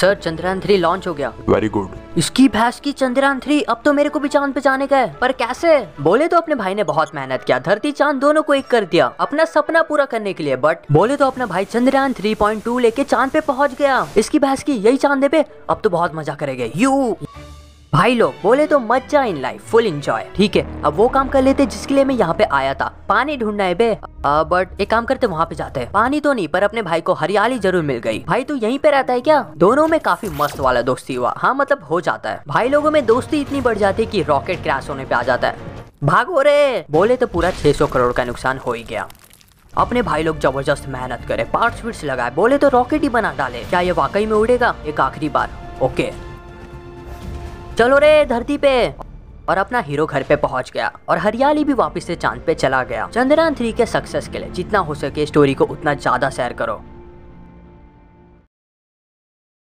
Sir Chandrayaan-3 launch हो गया। Very good. इसकी भैंस की चंद्रयान-3, अब तो मेरे को भी चांद पे जाने का है, पर कैसे? बोले तो अपने भाई ने बहुत मेहनत किया, धरती चांद दोनों को एक कर दिया अपना सपना पूरा करने के लिए, बट बोले तो अपना भाई चंद्रयान 3.2 लेके चांद पे पहुंच गया। इसकी भैंस की यही चांद पे अब तो बहुत मजा करेंगे यू भाई लोग। बोले तो मजा इन लाइफ, फुल एंजॉय। ठीक है, अब वो काम कर लेते जिसके लिए मैं यहाँ पे आया था, पानी ढूंढना है बे। बट एक काम करते, वहाँ पे जाते हैं। पानी तो नहीं, पर अपने भाई को हरियाली जरूर मिल गई। भाई तो यहीं पे रहता है क्या? दोनों में काफी मस्त वाला दोस्ती हुआ। हाँ मतलब हो जाता है, भाई लोगों में दोस्ती इतनी बढ़ जाती है कि रॉकेट क्रैश होने पे आ जाता है। भागो रे। बोले तो पूरा 600 करोड़ का नुकसान हो ही गया। अपने भाई लोग जबरदस्त मेहनत करे, पार्ट्स फिट्स लगाए, बोले तो रॉकेट ही बना डाले। क्या ये वाकई में उड़ेगा? एक आखिरी बार। ओके चलो रे धरती पे। और अपना हीरो घर पे पहुंच गया और हरियाली भी वापस से चांद पे चला गया। चंद्रयान 3 के सक्सेस के लिए जितना हो सके स्टोरी को उतना ज्यादा शेयर करो।